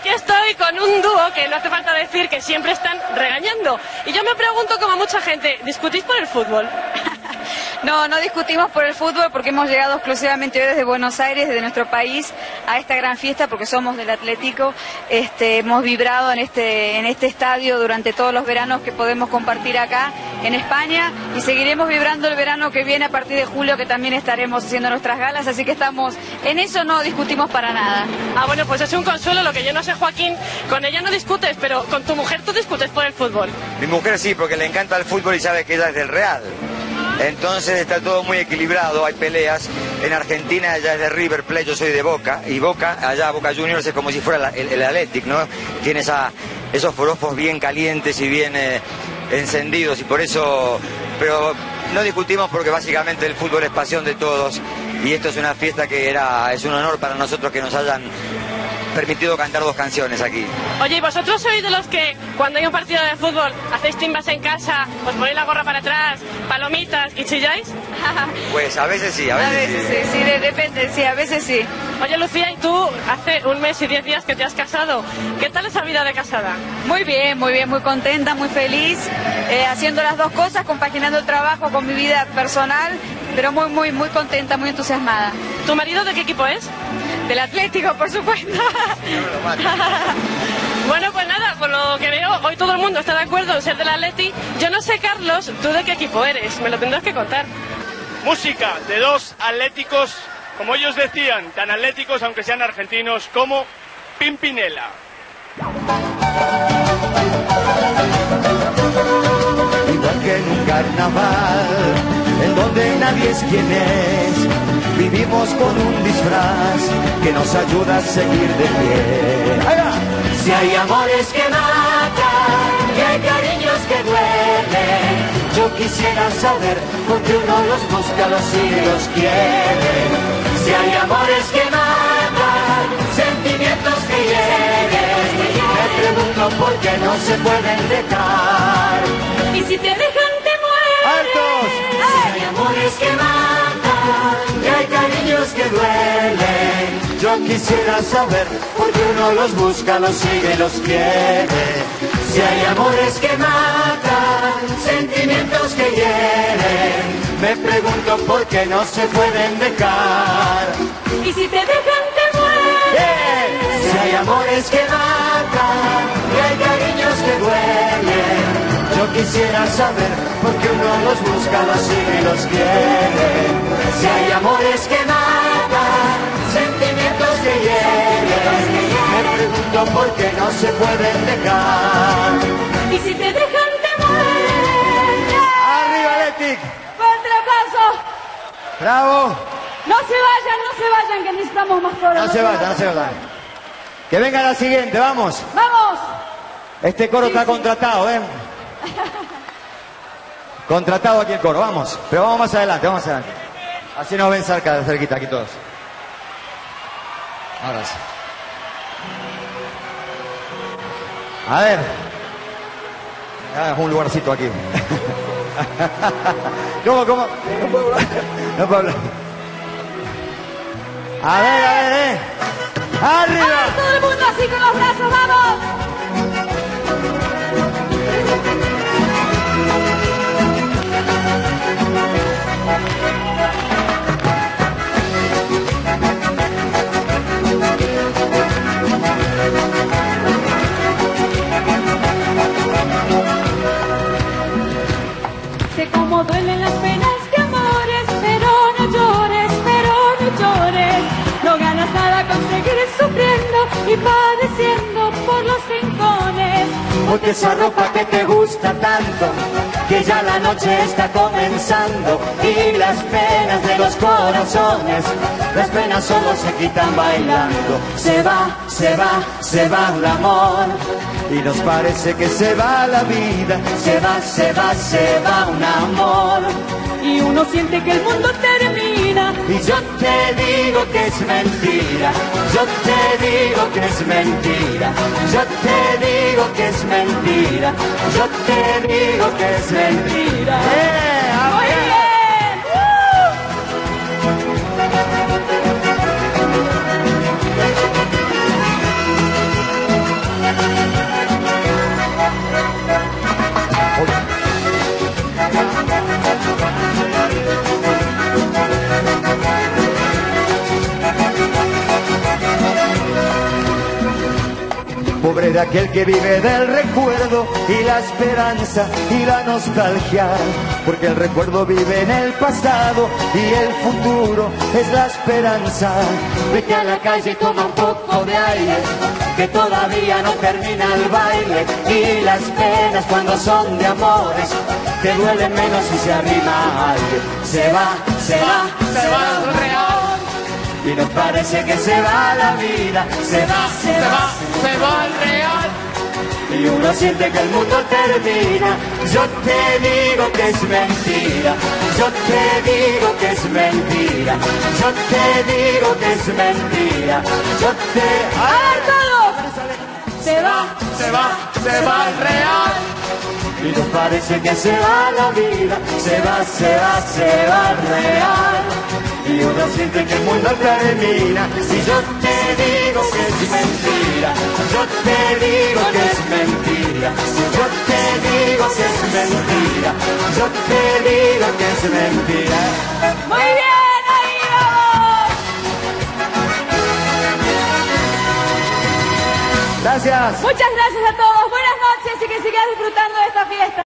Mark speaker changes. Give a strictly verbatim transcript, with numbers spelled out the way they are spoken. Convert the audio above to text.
Speaker 1: aquí estoy con un dúo que no hace falta decir que siempre están regañando. Y yo me pregunto, como mucha gente, ¿discutís por el fútbol?
Speaker 2: No, no discutimos por el fútbol porque hemos llegado exclusivamente hoy desde Buenos Aires, desde nuestro país, a esta gran fiesta porque somos del Atlético. Este, hemos vibrado en este, en este estadio durante todos los veranos que podemos compartir acá en España y seguiremos vibrando el verano que viene a partir de julio, que también estaremos haciendo nuestras galas, así que estamos en eso, no discutimos para nada.
Speaker 1: Ah, bueno, pues es un consuelo. Lo que yo no sé, Joaquín, con ella no discutes, pero con tu mujer tú discutes por el fútbol.
Speaker 3: Mi mujer sí, porque le encanta el fútbol y sabe que ella es del Real. Entonces está todo muy equilibrado, hay peleas. En Argentina ella es de River Plate, yo soy de Boca, y Boca, allá Boca Juniors es como si fuera el, el, el Athletic, ¿no? Tiene esa, esos forofos bien calientes y bien eh, encendidos, y por eso, pero no discutimos porque básicamente el fútbol es pasión de todos, y esto es una fiesta que era, es un honor para nosotros que nos hayan permitido cantar dos canciones aquí.
Speaker 1: Oye, ¿y vosotros sois de los que cuando hay un partido de fútbol hacéis timbas en casa, os ponéis la gorra para atrás, palomitas y chilláis?
Speaker 3: Pues a veces sí, a veces,
Speaker 2: a veces sí. Sí, sí, de, depende, sí, a veces sí.
Speaker 1: Oye, Lucía, y tú hace un mes y diez días que te has casado. ¿Qué tal esa vida de casada?
Speaker 2: Muy bien, muy bien, muy contenta, muy feliz, eh, haciendo las dos cosas, compaginando el trabajo con mi vida personal, pero muy, muy, muy contenta, muy entusiasmada.
Speaker 1: ¿Tu marido de qué equipo es?
Speaker 2: Del Atlético, por supuesto.
Speaker 1: Bueno, pues nada, por lo que veo, hoy todo el mundo está de acuerdo en ser del Atleti. Yo no sé, Carlos, ¿tú de qué equipo eres? Me lo tendrás que contar.
Speaker 4: Música de dos atléticos, como ellos decían, tan atléticos aunque sean argentinos, como Pimpinela.
Speaker 5: Igual que en un carnaval, en donde nadie es quien es, vivimos con un disfraz que nos ayuda a seguir de pie. ¡Allá! Si hay amores que matan y hay cariños que duelen, yo quisiera saber por qué uno los busca, los sigue y los quiere. Si hay amores que matan, sentimientos que hieren, me pregunto por qué no se pueden dejar.
Speaker 6: Y si te dejan te mueres.
Speaker 5: ¡Altos! Si hay amores que matan y hay cariños que duelen, yo quisiera saber por qué uno los busca, los sigue y los quiere. Si hay amores que matan, sentimientos que hieren, me pregunto por qué no se pueden dejar.
Speaker 6: Y si te dejan te mueres.
Speaker 5: Yeah. Si hay amores que matan y hay cariños que duelen, yo quisiera saber por qué uno los busca, los sigue y los quiere. Si hay amores que matan, sentimientos que hieren, me pregunto por qué no se pueden dejar.
Speaker 6: Y si te dejan te mueres.
Speaker 5: ¡Arriba, Athletic!
Speaker 6: ¡Fuerte aplauso!
Speaker 5: ¡Bravo!
Speaker 6: No se vayan, no se vayan, que necesitamos más coro.
Speaker 5: No, no se vayan, no se vayan. Que venga la siguiente, vamos.
Speaker 6: ¡Vamos!
Speaker 5: Este coro
Speaker 6: Sí,
Speaker 5: está
Speaker 6: sí.
Speaker 5: contratado, ¿eh? Contratado aquí el coro, vamos. Pero vamos más adelante, vamos adelante. Así nos ven cerca, cerquita aquí todos. Ahora sí. A ver. Ah, un lugarcito aquí. ¿Cómo, cómo? No puedo hablar. No puedo hablar. A ver, a ver, eh. ¡Arriba!
Speaker 6: ¡Vamos, todo el mundo así con los brazos, vamos! Sé cómo duelen las penas de amores, pero no llores, pero no llores. No ganas nada con seguir sufriendo y padeciendo por los rincones.
Speaker 5: Ponte esa ropa que te gusta tanto, que ya la noche está comenzando, y las penas de los corazones, las penas solo se quitan bailando. Se va, se va, se va el amor, y nos parece que se va la vida. Se va, se va, se va un amor,
Speaker 6: Y uno siente que el mundo termina.
Speaker 5: y yo te digo que es mentira, yo te digo que es mentira, yo te digo que es mentira, yo te digo que es mentira. ¡Eh! ¡A
Speaker 6: Muy
Speaker 5: ver!
Speaker 6: bien.
Speaker 5: Pobre de aquel que vive del recuerdo y la esperanza y la nostalgia, porque el recuerdo vive en el pasado y el futuro es la esperanza. Vete a la calle y toma un poco de aire, que todavía no termina el baile, y las penas cuando son de amores te duelen menos si se arrima alguien. Se va, se va, se va el real, y nos parece que se va la vida. Se va, se va, se va el real, y uno siente que el mundo termina. Yo te digo que es mentira, yo te digo que es mentira, yo te digo que es mentira, yo te...
Speaker 6: ¡A ver todos!
Speaker 5: Se va, se va, se va el real, y nos parece que se va la vida. Se va, se va, se va el real, y uno siente que el mundo termina. Si yo te digo que es mentira, yo te digo que es mentira, si yo te digo que es mentira, yo te digo que es mentira.
Speaker 6: Muy bien, ahí vamos.
Speaker 5: Gracias.
Speaker 6: Muchas gracias a todos. Buenas noches y que sigan disfrutando de esta fiesta.